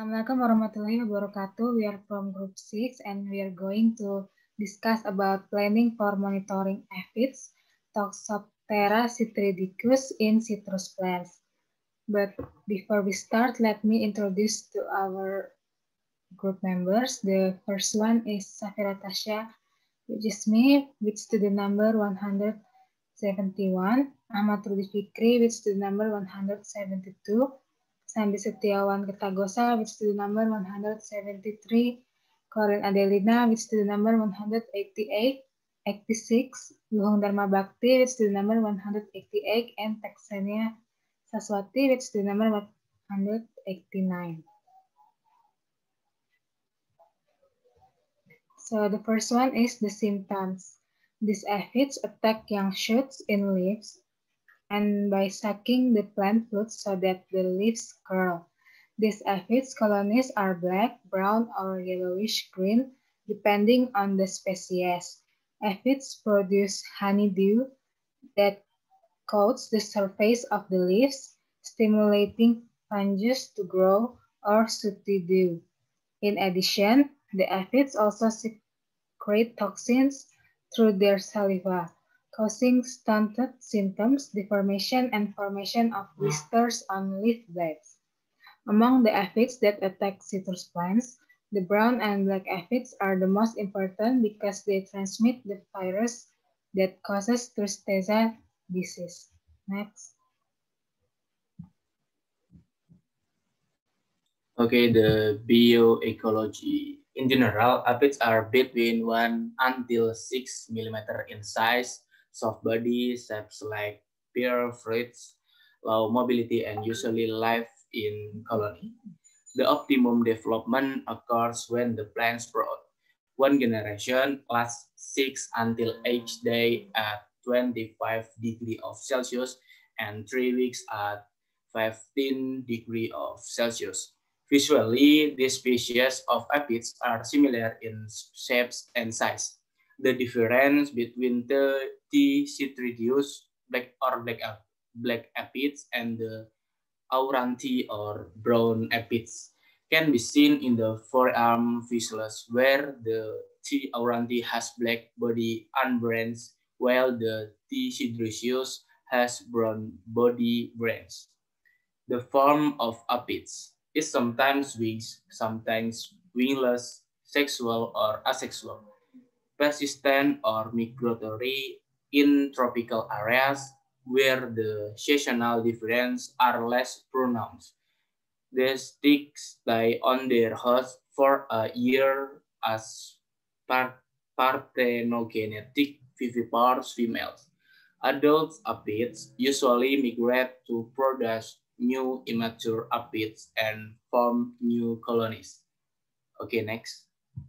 Assalamualaikum warahmatullahi wabarakatuh. We are from Group 6 and we are going to discuss about planning for monitoring aphids, Toxoptera citridicus in citrus plants. But before we start, let me introduce to our group members. The first one is Safira Tasha, which is me, with student number 171. Ahmad Rudi Fikri, with student number 172. Sandi Setiawan Kertagosa, with student number 173. Corin Adelina, with student number 188. 86, Luhung Dharma Bakti, with student number 188, and Texania Saswati, with student number 189. So the first one is the symptoms. These aphids attack young shoots in leaves and by sucking the plant fruit so that the leaves curl. These aphids colonies are black, brown, or yellowish-green, depending on the species. Aphids produce honeydew that coats the surface of the leaves, stimulating fungus to grow, or sooty dew. In addition, the aphids also secrete toxins through their saliva, causing stunted symptoms, deformation, and formation of blisters on leaf blades. Among the aphids that attack citrus plants, the brown and black aphids are the most important because they transmit the virus that causes Tristeza disease. Next. Okay, the bioecology. In general, aphids are between 1 until 6 millimeter in size, soft body, shapes like pear fruits, low mobility, and usually live in colony. The optimum development occurs when the plants sprout. One generation lasts 6 until 8 days at 25 degrees of Celsius and 3 weeks at 15 degrees of Celsius. Visually, these species of aphids are similar in shapes and size. The difference between the T. citridius black aphids and the auranti or brown aphids can be seen in the forearm visuals where the T. auranti has black body and brains while the T. citridius has brown body brains. The form of aphids is sometimes wings, sometimes wingless, sexual or asexual, persistent or migratory in tropical areas where the seasonal differences are less pronounced. They stay on their host for a year as parthenogenetic viviparous females. Adult aphids usually migrate to produce new immature aphids and form new colonies. Okay, next.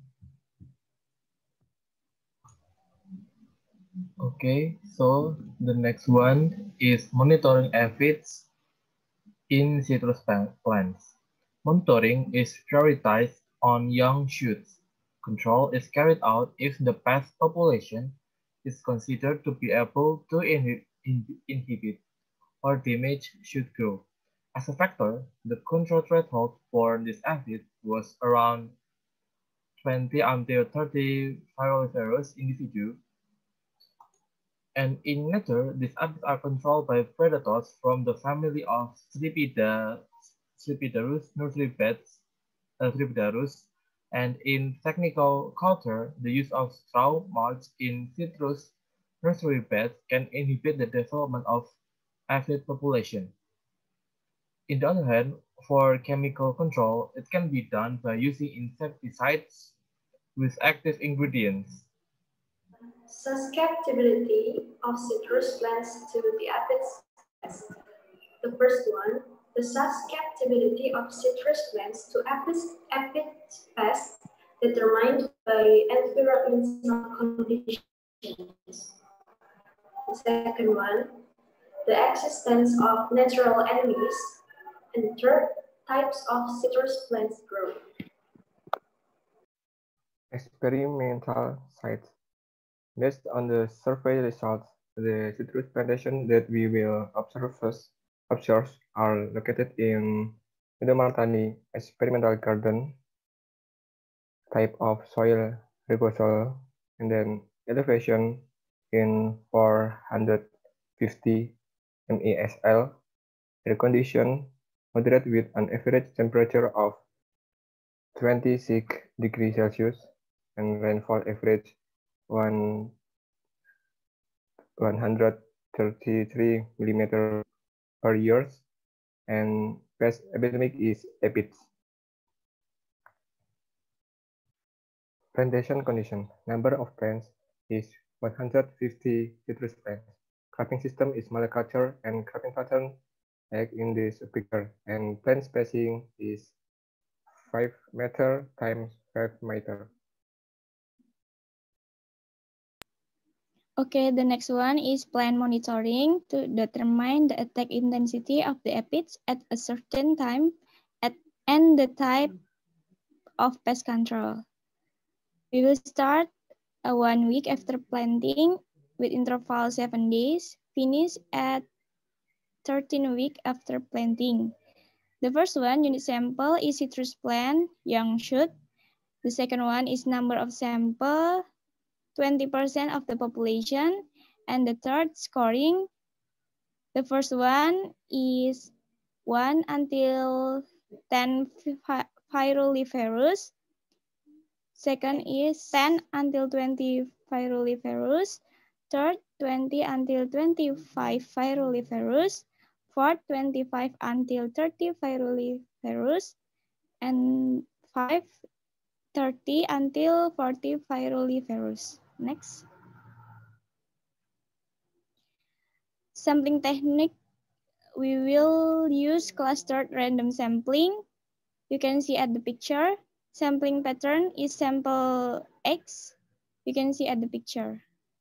Okay, so the next one is monitoring aphids in citrus plants. Monitoring is prioritized on young shoots. Control is carried out if the pest population is considered to be able to inhibit or damage shoot growth. As a factor, the control threshold for this aphid was around 20 until 30 virovirus individuals, and in nature, these aphids are controlled by predators from the family of Stripidarus Nurserypedes, and in technical culture, the use of straw mulch in citrus nursery beds can inhibit the development of aphid population. On the other hand, for chemical control, it can be done by using insecticides with active ingredients. Susceptibility of citrus plants to the aphids test. The first one, the susceptibility of citrus plants to aphid pests determined by environmental conditions. The second one, the existence of natural enemies. And third, types of citrus plants grow. Experimental sites. Based on the survey results, the citrus plantations that we will observe are located in Indomartani experimental garden, type of soil ribosol, and then elevation in 450 MESL, air condition, moderate with an average temperature of 26 degrees Celsius, and rainfall average 133 millimeter per year, and pest epidemic is aphids. Plantation condition. Number of plants is 150 citrus plants. Cropping system is monoculture and cropping pattern like in this picture. And plant spacing is 5 meter times 5 meter. Okay, the next one is plant monitoring to determine the attack intensity of the aphids at a certain time and the type of pest control. We will start 1 week after planting with interval 7 days, finish at 13 weeks after planting. The first one, unit sample, is citrus plant, young shoot. The second one is number of sample, 20% of the population. And the third, scoring. The first one is 1 until 10 Pyroliferous. Second is 10 until 20 Pyroliferous. Third, 20 until 25 Pyroliferous. Fourth, 25 until 30 Pyroliferous. And 5, 30 until 40 Pyroliferous. Next. Sampling technique, we will use clustered random sampling. You can see at the picture. Sampling pattern is sample X. You can see at the picture.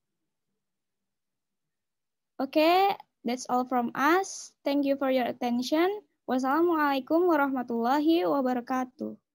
Okay, that's all from us. Thank you for your attention. Wassalamualaikum warahmatullahi wabarakatuh.